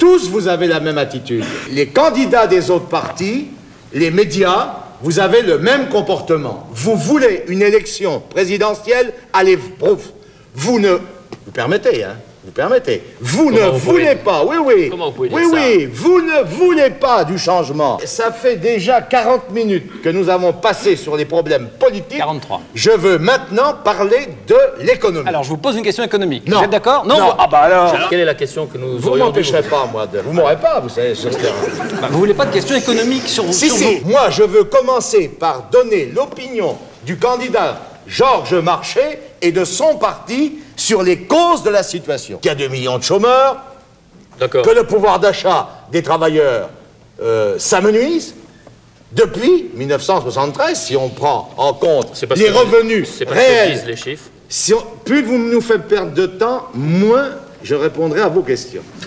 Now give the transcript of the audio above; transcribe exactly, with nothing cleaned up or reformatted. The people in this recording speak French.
tous vous avez la même attitude. Les candidats des autres partis, les médias, vous avez le même comportement. Vous voulez une élection présidentielle, allez, brouf. Vous ne... Vous permettez, hein? Vous permettez. Vous Comment ne vous voulez pouvez... pas, oui, oui. Comment vous pouvez dire oui, ça? oui, vous ne voulez pas du changement. Ça fait déjà quarante minutes que nous avons passé sur les problèmes politiques. quarante-trois. Je veux maintenant parler de l'économie. Alors, je vous pose une question économique. Non. Vous êtes d'accord? Non, Non. vous- Ah bah alors, Alors, quelle est la question que nous Vous ne aurions dû m'empêcherez pas, moi, de... Vous m'aurez pas, vous savez, sur ce terrain. bah, vous voulez pas de question économique sur, Si, sur si, vous? moi, je veux commencer par donner l'opinion du candidat Georges Marchais et de son parti sur les causes de la situation. Il y a deux millions de chômeurs, D'accord. que le pouvoir d'achat des travailleurs euh, s'amenuise. Depuis mille neuf cent soixante-treize, si on prend en compte C'est parce les que- revenus C'est parce que réels, disent les chiffres. si on- plus vous nous faites perdre de temps, moins je répondrai à vos questions.